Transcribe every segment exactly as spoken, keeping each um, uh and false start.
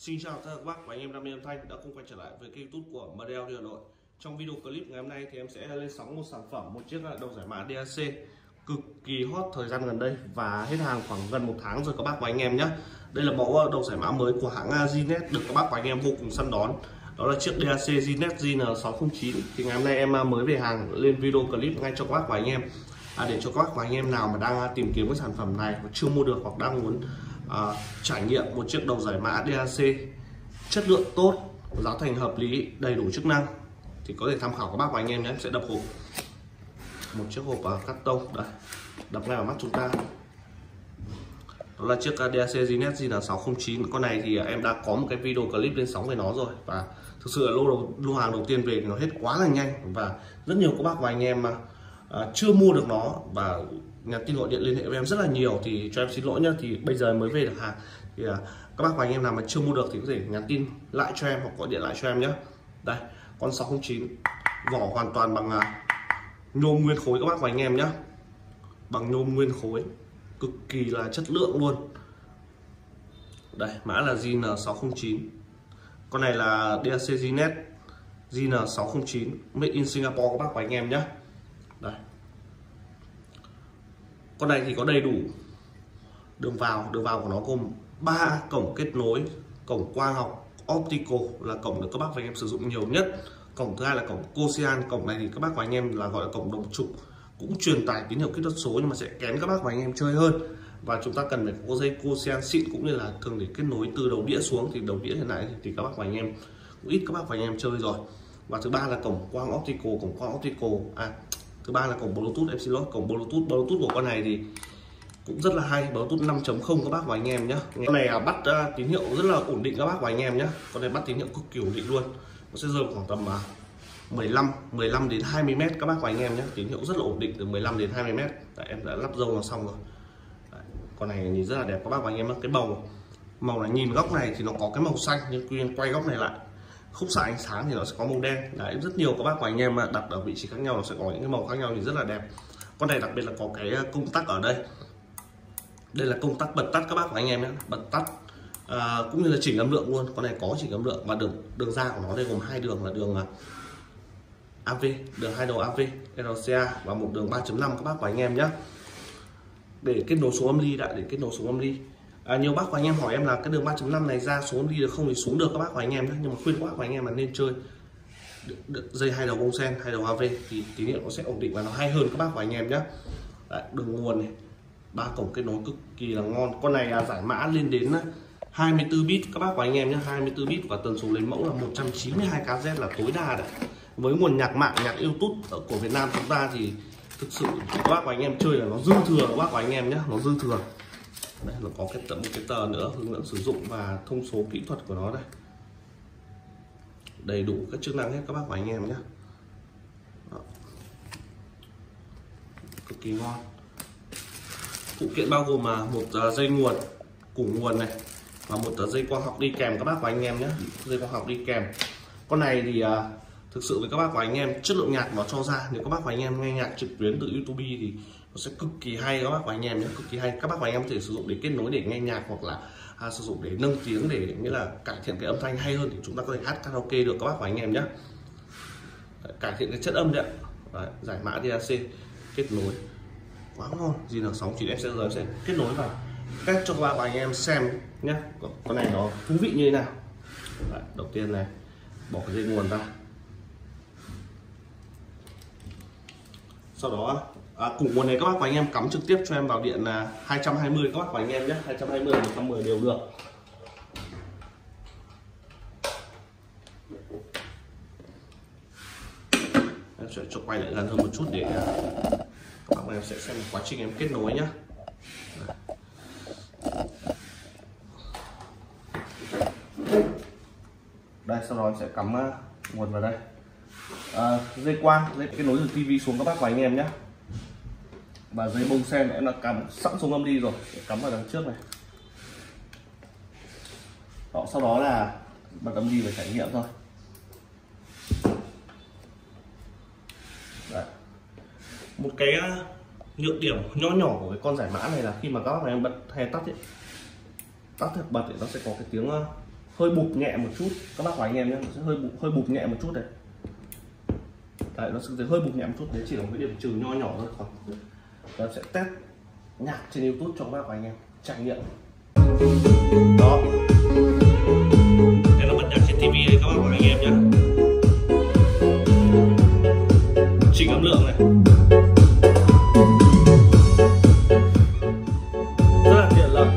Xin chào tất cả các bác và anh em đam mê âm thanh đã cùng quay trở lại với kênh YouTube của em đê Audio Hà Nội. Trong video clip ngày hôm nay thì em sẽ lên sóng một sản phẩm, một chiếc đầu giải mã đê a xê cực kỳ hot thời gian gần đây và hết hàng khoảng gần một tháng rồi các bác và anh em nhé. Đây là mẫu đầu giải mã mới của hãng Gnet được các bác và anh em vô cùng săn đón. Đó là chiếc đê a xê Gnet G N sáu không chín. Thì ngày hôm nay em mới về hàng lên video clip ngay cho các bác và anh em, à, để cho các bác và anh em nào mà đang tìm kiếm cái sản phẩm này mà chưa mua được hoặc đang muốn À, trải nghiệm một chiếc đầu giải mã đê a xê chất lượng tốt, giá thành hợp lý, đầy đủ chức năng thì có thể tham khảo các bác và anh em nhé. Em sẽ đập hộp, một chiếc hộp uh, cắt tông đây, đập ngay vào mắt chúng ta. Đó là chiếc đê a xê Gnet G N sáu không chín. Con này thì em đã có một cái video clip lên sóng về nó rồi, và thực sự là lô đầu lô hàng đầu tiên về thì nó hết quá là nhanh, và rất nhiều các bác và anh em mà uh, chưa mua được nó và nhắn tin gọi điện liên hệ với em rất là nhiều, thì cho em xin lỗi nhá. Thì bây giờ mới về được hàng thì uh, các bác và anh em nào mà chưa mua được thì có thể nhắn tin lại cho em hoặc gọi điện lại cho em nhé. Đây, con sáu không chín, vỏ hoàn toàn bằng uh, nhôm nguyên khối các bác và anh em nhé, bằng nhôm nguyên khối, cực kỳ là chất lượng luôn. Đây, mã là G N sáu không chín. Con này là đê a xê Gnet G N sáu không chín, made in Singapore các bác và anh em nhé. Đây, con này thì có đầy đủ đường vào. Đường vào của nó gồm ba cổng kết nối: cổng quang học optical là cổng được các bác và anh em sử dụng nhiều nhất, cổng thứ hai là cổng Cosian. Cổng này thì các bác và anh em là gọi là cổng đồng trục, cũng truyền tải tín hiệu kỹ thuật số nhưng mà sẽ kén các bác và anh em chơi hơn, và chúng ta cần phải có dây Cosian xịn cũng như là thường để kết nối từ đầu đĩa xuống. Thì đầu đĩa hiện tại thì các bác và anh em cũng ít các bác và anh em chơi rồi. Và thứ ba là cổng quang optical. Cổng quang optical à thứ ba là cổng Bluetooth, em xin lỗi, cổng Bluetooth. Bluetooth của con này thì cũng rất là hay, Bluetooth năm chấm không các bác và anh em nhé. Con này bắt uh, tín hiệu rất là ổn định các bác và anh em nhé. Con này bắt tín hiệu cực kỳ ổn định luôn, nó sẽ rơi khoảng tầm uh, mười lăm đến hai mươi mét các bác và anh em nhé. Tín hiệu rất là ổn định từ mười lăm đến hai mươi mét. Tại em đã lắp dâu nó xong rồi. Đấy, con này nhìn rất là đẹp các bác và anh em nhé. Cái màu màu này, nhìn góc này thì nó có cái màu xanh, nhưng tuy nhiên quay góc này lại khúc xạ ánh sáng thì nó sẽ có màu đen. Đấy, rất nhiều các bác và anh em đặt ở vị trí khác nhau nó sẽ có những cái màu khác nhau thì rất là đẹp. Con này đặc biệt là có cái công tắc ở đây. Đây là công tắc bật tắt các bác và anh em nhé, bật tắt à, cũng như là chỉnh âm lượng luôn. Con này có chỉnh âm lượng, và đường đường ra của nó đây gồm hai đường là đường a vê, đường hai đầu a vê rờ xê a và một đường ba chấm năm các bác và anh em nhé, để kết nối xuống âm ly đã để kết nối xuống âm ly. À, nhiều bác và anh em hỏi em là cái đường ba chấm năm này ra xuống đi được không, thì xuống được các bác và anh em nhé, nhưng mà khuyên các bác và anh em là nên chơi được, được dây hai đầu bông sen, hai đầu a vê thì tín hiệu nó sẽ ổn định và nó hay hơn các bác và anh em nhé. Đấy, đường nguồn này, ba cổng kết nối cực kỳ là ngon. Con này là giải mã lên đến hai mươi tư bit các bác và anh em nhé, hai mươi tư bit, và tần số lấy mẫu là một trăm chín mươi hai ca dét là tối đa đấy. Với nguồn nhạc mạng, nhạc YouTube của Việt Nam chúng ta thì thực sự các bác và anh em chơi là nó dư thừa các bác và anh em nhé, nó dư thừa. Đây, nó có cái tận một cái tờ nữa hướng dẫn sử dụng và thông số kỹ thuật của nó đây, đầy đủ các chức năng hết các bác và anh em nhé. Đó, cực kỳ ngon. Phụ kiện bao gồm là một dây nguồn, củ nguồn này, và một tờ dây quang học đi kèm các bác và anh em nhé, dây quang học đi kèm. Con này thì uh, thực sự với các bác và anh em, chất lượng nhạc nó cho ra, nếu các bác và anh em nghe nhạc trực tuyến từ YouTube thì nó sẽ cực kỳ hay các bác và anh em nhé, cực kỳ hay. Các bác và anh em có thể sử dụng để kết nối để nghe nhạc, hoặc là à, sử dụng để nâng tiếng, để nghĩa là cải thiện cái âm thanh hay hơn, thì chúng ta có thể hát karaoke được các bác và anh em nhé. Đấy, cải thiện cái chất âm đấy. Đấy, giải mã đê a xê kết nối quá ngon. G N sáu chín em sẽ giờ sẽ kết nối vào cách cho các bạn và anh em xem nhé, con này nó thú vị như thế nào. Đấy, đầu tiên này, bỏ cái dây nguồn ra, sau đó à, củ nguồn này các bác và anh em cắm trực tiếp cho em vào điện là hai trăm hai mươi các bác và anh em nhé, hai trăm hai mươi một trăm mười đều được. Em sẽ cho quay lại gần hơn một chút để các bác và em sẽ xem quá trình em kết nối nhé. Đây, sau đó em sẽ cắm nguồn vào đây. À, dây quang, dây kết nối từ tivi xuống các bác và anh em nhé, và dây bông sen em là cắm sẵn xuống âm ly rồi, cắm vào đằng trước này. Đó, sau đó là bật âm ly để trải nghiệm thôi. Đấy, một cái nhược điểm nhỏ nhỏ của cái con giải mã này là khi mà các bác và em bật hay tắt ấy, tắt hoặc bật thì nó sẽ có cái tiếng hơi bụp nhẹ một chút các bác và anh em nhé, sẽ hơi bụp, hơi bụp nhẹ một chút này. Đấy, nó sẽ hơi bụp nhẹ một chút, đấy chỉ là một cái điểm trừ nho nhỏ thôi. Còn nó sẽ test nhạc trên YouTube cho các bác và anh em trải nghiệm. Đó, đây là bật nhạc trên ti vi đấy các bác và anh em nhé. Chỉnh âm lượng này, rất là tiện lợi.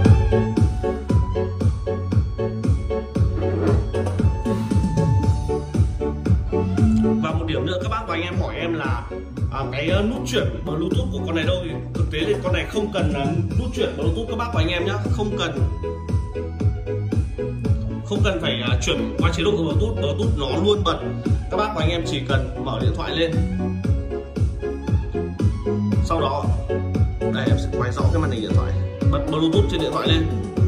Và một điểm nữa các bác và anh em hỏi em là à, cái nút chuyển Bluetooth của con này đâu, thì thực tế thì con này không cần uh, nút chuyển Bluetooth các bác và anh em nhé, không cần không cần phải uh, chuyển qua chế độ Bluetooth, Bluetooth nó luôn bật. Các bác và anh em chỉ cần mở điện thoại lên, sau đó đây em sẽ quay rõ cái màn hình điện thoại, bật Bluetooth trên điện thoại lên.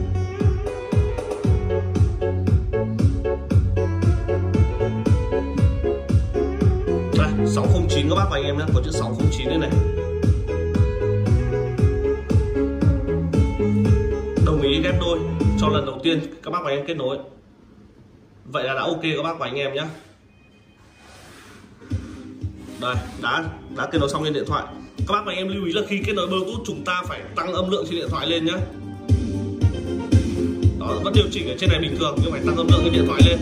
Đây, sáu không chín các bác và anh em nhé, có chữ sáu không chín đây này. Đồng ý ghép đôi cho lần đầu tiên các bác và anh em kết nối. Vậy là đã ok các bác và anh em nhé. Đây, đã đã kết nối xong trên điện thoại. Các bác và anh em lưu ý là khi kết nối Bluetooth chúng ta phải tăng âm lượng trên điện thoại lên nhé. Đó, vẫn điều chỉnh ở trên này bình thường nhưng phải tăng âm lượng trên điện thoại lên.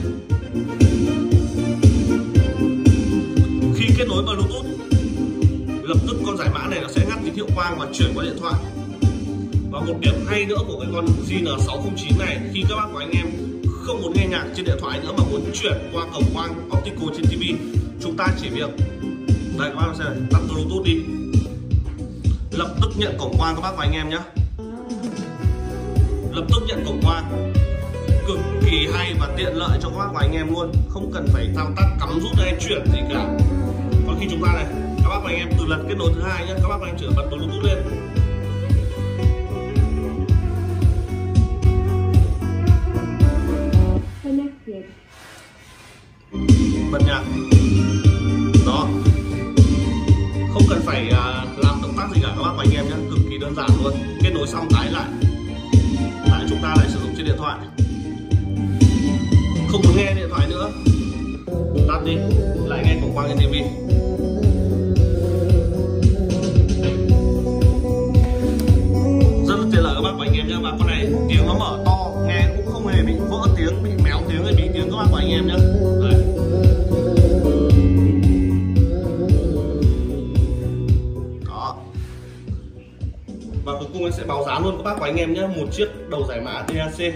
Khi kết nối Bluetooth, lập tức con giải mã này nó sẽ ngắt tín hiệu quang và chuyển qua điện thoại. Và một điểm hay nữa của cái con G N sáu không chín này, khi các bác và anh em không muốn nghe nhạc trên điện thoại nữa mà muốn chuyển qua cổng quang optical trên ti vi, chúng ta chỉ việc đây các bác xem, tắt Bluetooth đi, lập tức nhận cổng quang các bác và anh em nhé. Lập tức nhận cổng quang, cực kỳ hay và tiện lợi cho các bác và anh em luôn, không cần phải thao tác cắm rút hay chuyển gì cả. Còn khi chúng ta này, các bác và anh em từ lần kết nối thứ hai nhé, các bác và anh em chỉ bật Bluetooth lên, bật nhạc. Đó, không cần phải uh, làm động tác gì cả các bác và anh em nhé, cực kỳ đơn giản luôn. Kết nối xong tái lại, lại chúng ta lại sử dụng trên điện thoại. Không muốn nghe điện thoại nữa, tắt đi, lại nghe cổng quang trên ti vi. Rất là tiện lợi các bác và anh em nhé. Và con này tiếng nó mở to, nghe cũng không hề bị vỡ tiếng, bị méo tiếng hay bị tiếng các bác và anh em nhé. Đấy. Đó. Và cuối cùng em sẽ báo giá luôn các bác và anh em nhé, một chiếc đầu giải mã đê a xê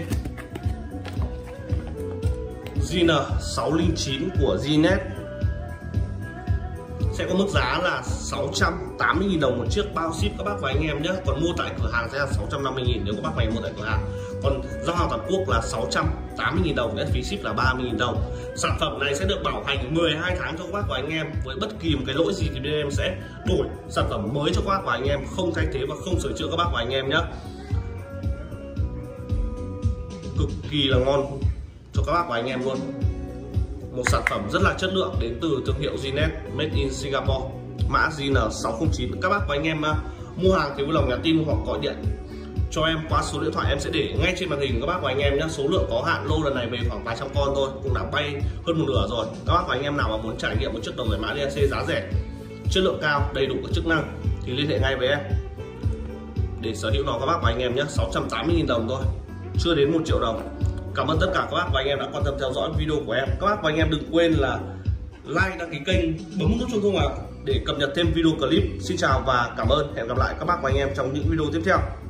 G N sáu không chín của Gnet sẽ có mức giá là sáu trăm tám mươi nghìn đồng một chiếc, bao ship các bác và anh em nhé. Còn mua tại cửa hàng sẽ là sáu trăm năm mươi nghìn nếu các bác và anh em mua tại cửa hàng. Còn giao hàng toàn quốc là sáu trăm tám mươi nghìn đồng, phí ship là ba mươi nghìn đồng. Sản phẩm này sẽ được bảo hành mười hai tháng cho các bác và anh em. Với bất kỳ một cái lỗi gì thì bên em sẽ đổi sản phẩm mới cho các bác và anh em, không thay thế và không sửa chữa các bác và anh em nhé. Cực kỳ là ngon cho các bác và anh em luôn. Một sản phẩm rất là chất lượng đến từ thương hiệu Gnet, made in Singapore, mã G N sáu không chín. Các bác và anh em uh, mua hàng thì vui lòng nhắn tin hoặc gọi điện cho em qua số điện thoại em sẽ để ngay trên màn hình các bác và anh em nhé. Số lượng có hạn, lô lần này về khoảng vài trăm con thôi, cũng đã bay hơn một nửa rồi. Các bác và anh em nào mà muốn trải nghiệm một chiếc đầu giải mã đê a xê giá rẻ, chất lượng cao, đầy đủ các chức năng thì liên hệ ngay với em để sở hữu nó các bác và anh em nhé. Sáu trăm tám mươi nghìn đồng thôi, chưa đến một triệu đồng. Cảm ơn tất cả các bác và anh em đã quan tâm theo dõi video của em. Các bác và anh em đừng quên là like, đăng ký kênh, bấm nút chuông thông báo để cập nhật thêm video clip. Xin chào và cảm ơn. Hẹn gặp lại các bác và anh em trong những video tiếp theo.